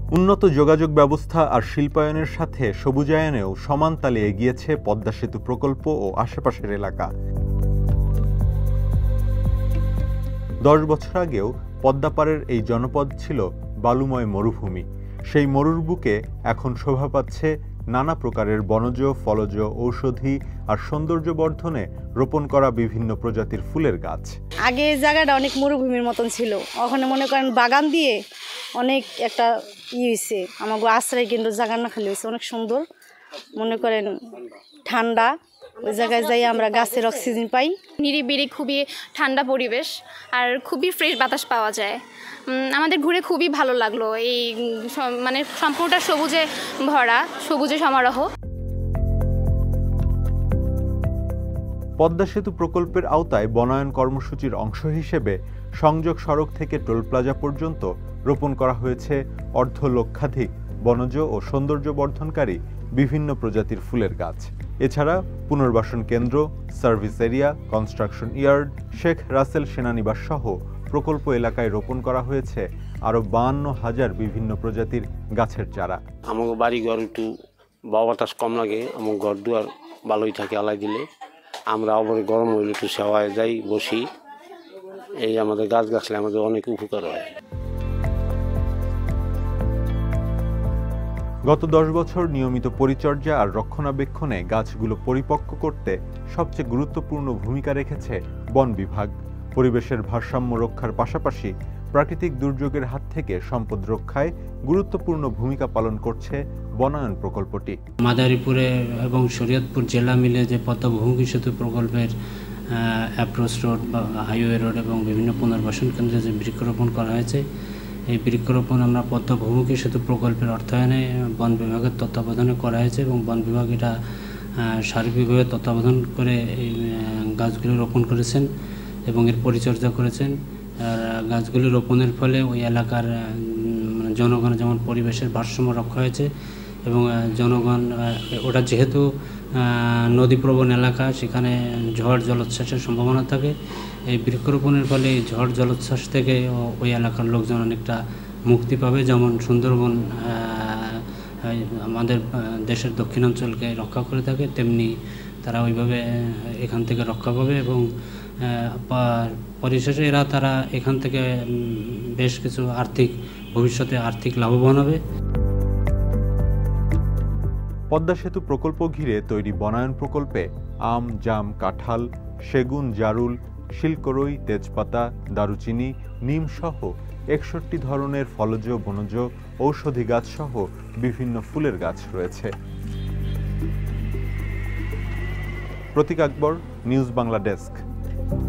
উন্নত যোগাযোগ ব্যবস্থা আর শিল্পায়নের সাথে সবুজায়নেও সমান তালে এগিয়েছে পদ্মা সেতু প্রকল্প ও আশেপাশের এলাকা। 10 বছর আগেও পদ্মাপাড়ের এই জনপদ ছিল বালুময় মরুভূমি। সেই মরুর বুকে এখন শোভা পাচ্ছে নানা প্রকারের বনজ, ফলজ, ঔষধি আর সৌন্দর্য বর্ধনে রোপণ করা বিভিন্ন প্রজাতির ফুলের গাছ। আগে এই জায়গাটা অনেক মরুভূমির মতন ছিল, ওখানে মনে করেন বাগান দিয়ে অনেক একটা হয়েছে, আমার আশ্রয় কেন্দ্র জায়গা না খালি হয়েছে, অনেক সুন্দর, মনে করেন ঠান্ডা। ওই জায়গায় যাই আমরা গাছের অক্সিজেন পাই, নিরিবিলি খুবই ঠান্ডা পরিবেশ আর খুবই ফ্রেশ বাতাস পাওয়া যায়। আমাদের ঘুরে খুবই ভালো লাগলো। এই মানে সম্পূর্ণটা সবুজে ভরা, সবুজে সমারোহ। পদ্মা সেতু প্রকল্পের আওতায় বনায়ন কর্মসূচির অংশ হিসেবে সংযোগ সড়ক থেকে টোল প্লাজা পর্যন্ত রোপণ করা হয়েছে অর্ধলক্ষাধিক বনজ ও সৌন্দর্য বর্ধনকারী বিভিন্ন প্রজাতির ফুলের গাছ। এছাড়া পুনর্বাসন কেন্দ্র, service area, construction yard, Sheikh Russel সেনানিবাস সহ প্রকল্প এলাকায় রোপণ করা হয়েছে আরও 52,000 বিভিন্ন প্রজাতির গাছের চারা। আমার বাড়ি ঘর একটু বাতাস কম লাগে, আমার ঘর দুয়ার ভালোই থাকে আলাই দিলে। আমরা আবার গরম হইলে একটু সেওয়ায় যাই, বসি। এই আমাদের গাছ গাছলে আমাদের অনেক উপকার হয়। গত 10 বছর নিয়মিত পরিচর্যা আর রক্ষণাবেক্ষণে গাছগুলো পরিপক্ক করতে সবচেয়ে গুরুত্বপূর্ণ ভূমিকা রেখেছে বন বিভাগ। পরিবেশের ভারসাম্য রক্ষার পাশাপাশি প্রাকৃতিক দুর্যোগের হাত থেকে সম্পদ রক্ষায় গুরুত্বপূর্ণ ভূমিকা পালন করছে বনায়ন প্রকল্পটি। মাদারীপুরে এবং শরীয়তপুর জেলা মিলে যে পদ্মা বহুমুখী সেতু প্রকল্পের অ্যাপ্রোচ রোড বা হাইওয়ে রোড এবং বিভিন্ন পুনর্বাসন কেন্দ্রে যে বৃক্ষরোপণ করা হয়েছে, এই বৃক্ষরোপণ আমরা পদ্মা বহুমুখী সেতু প্রকল্পের অর্থায়নে বন বিভাগের তত্ত্বাবধানে করা হয়েছে এবং বন বিভাগ এটা সার্বিকভাবে তত্ত্বাবধান করে এই গাছগুলি রোপণ করেছেন এবং এর পরিচর্যা করেছেন। আর গাছগুলি রোপণের ফলে ওই এলাকার জনগণের যেমন পরিবেশের ভারসাম্য রক্ষা হয়েছে এবং জনগণ, ওটা যেহেতু নদীপ্রবণ এলাকা, সেখানে ঝড় জলোচ্ছ্বাসের সম্ভাবনা থাকে। এই বৃক্ষরোপণের ফলে ঝড় জলোচ্ছ্বাস থেকে ওই এলাকার লোকজন অনেকটা মুক্তি পাবে। যেমন সুন্দরবন আমাদের দেশের দক্ষিণাঞ্চলকে রক্ষা করে থাকে, তেমনি তারা ওইভাবে এখান থেকে রক্ষা পাবে এবং পরিশেষে তারা এখান থেকে বেশ কিছু ভবিষ্যতে আর্থিক লাভবান হবে। পদ্মা সেতু প্রকল্প ঘিরে তৈরি বনায়ন প্রকল্পে আম, জাম, কাঁঠাল, সেগুন, জারুল, শিলকরই, তেজপাতা, দারুচিনি, নিম সহ 61 ধরনের ফলজ, বনজ, ঔষধি গাছ সহ বিভিন্ন ফুলের গাছ রয়েছে। Protik Akbar, news Bangla desk.